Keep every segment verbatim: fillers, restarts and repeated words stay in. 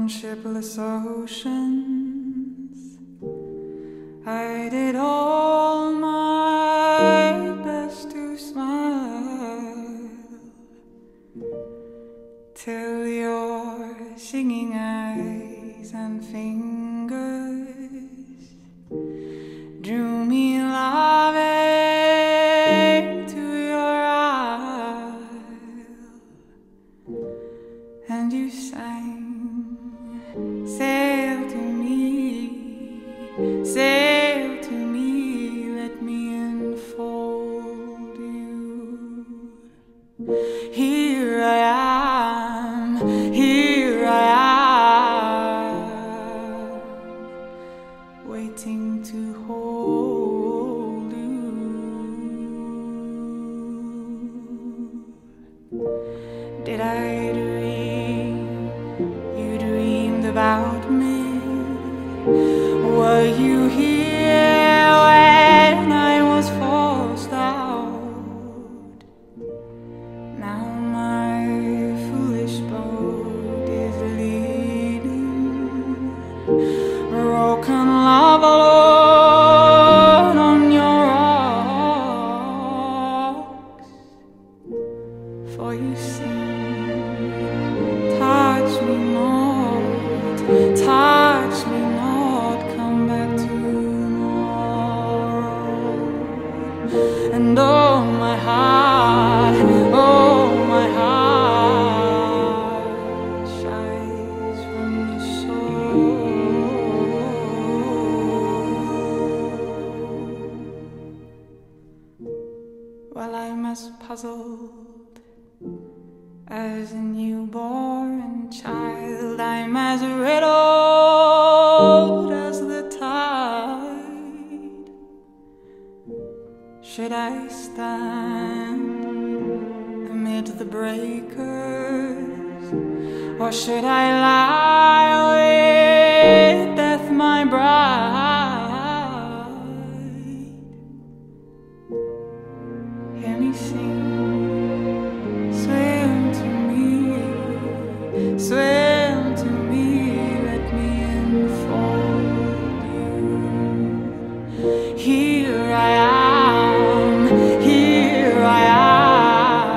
on shipless oceans. I did all my best to smile till your singing eyes and fingers drew me loving to your isle, and you sang, sail to me, sail to me, let me enfold you. Here I am, here I am, waiting to hold you. Did I dream you dreamed about me? Were you here when I was forced out? Now my foolish boat is leading, broken love alone on your rocks. For you sing, touch me not, touch me not, come back tomorrow. And oh my heart, oh my heart shies from the shore. Well, I'm as puzzled as a newborn child, I'm as riddled as the tide. Should I stand amid the breakers, or should I lie with death my bride? Hear me sing, swim to me, swim to me, let me enfold you. Here I am, here I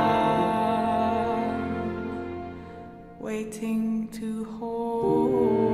am, waiting to hold